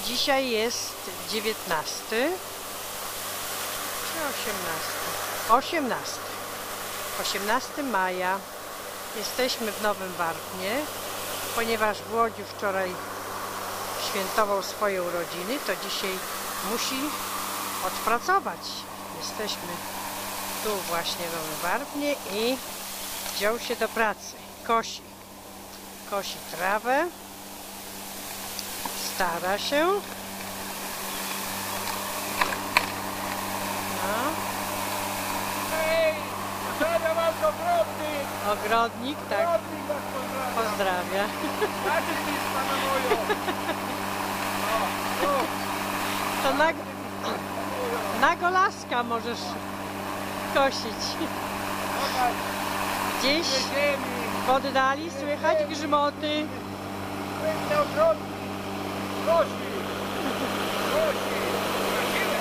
Dzisiaj jest 19 czy 18? 18 maja. Jesteśmy w Nowym Warpnie, ponieważ w Łodziu wczoraj świętował swoje urodziny, to dzisiaj musi odpracować. Jesteśmy tu właśnie w Nowym Warpnie i wziął się do pracy. Kosi trawę, stara się. No. Hej, pozdrawiam was ogrodnik! Ogrodnik, tak, Ogrodnik was pozdrawia. pozdrawia. Znaczy ty z pana moją. To na golaska możesz kosić. Zobacz, Gdzieś ziemi. w oddali słychać grzmoty. Piękny ogrodnik. Kosi. Kosi. Na siłę.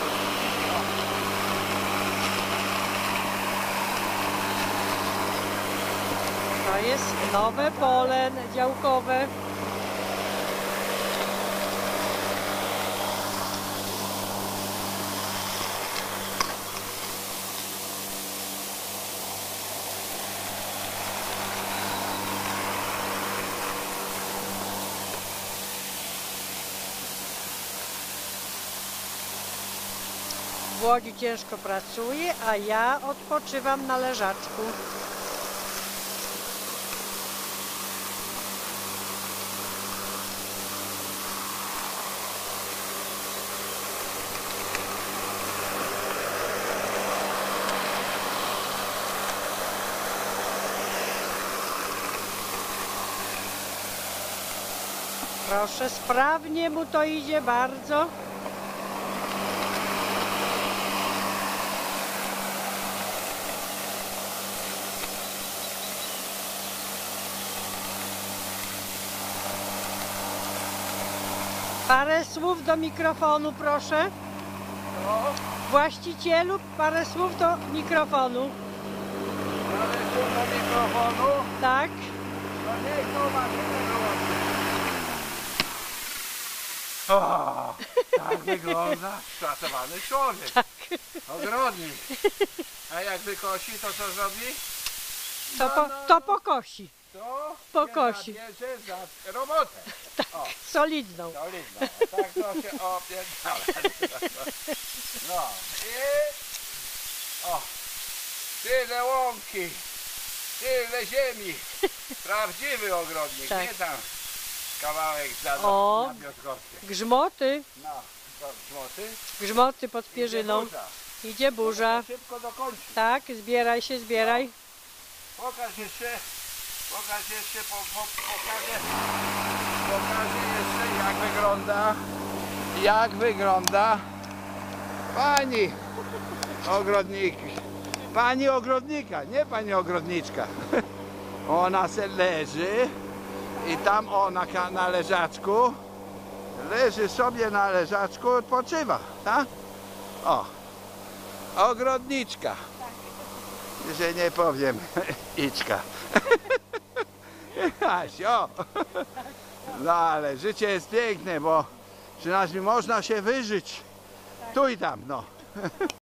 To jest nowe pole działkowe. W Łodzi ciężko pracuję, a ja odpoczywam na leżaczku. Proszę, sprawnie mu to idzie bardzo. Parę słów do mikrofonu, proszę. No, Właścicielu, parę słów do mikrofonu. ale tu do mikrofonu. Tak? No niech to maszynę dołączy. O, tak wygląda spracowany człowiek. Tak. Ogrodnik. A jak wykosi, to co zrobi? To pokosi. To Pokosi. bierze za robotę. O, Solidną. solidno. Tak to się opierdala. No i... O, tyle łąki, tyle ziemi. Prawdziwy ogrodnik, Tak. nie tam kawałek za O. na Piotrkowskie. Grzmoty. No, to złoty. Grzmoty pod pierzyną. Burza. Idzie burza. Szybko dokończy. Tak, zbieraj się, zbieraj. Pokaż jeszcze, pokażę jeszcze jak wygląda pani ogrodnik, pani ogrodnika, nie pani ogrodniczka. Ona se leży i tam ona na leżaczku, leży sobie na leżaczku, odpoczywa, tak? O, ogrodniczka. Że nie powiem Iczka. O. No ale życie jest piękne, bo przynajmniej można się wyżyć tu i tam, no.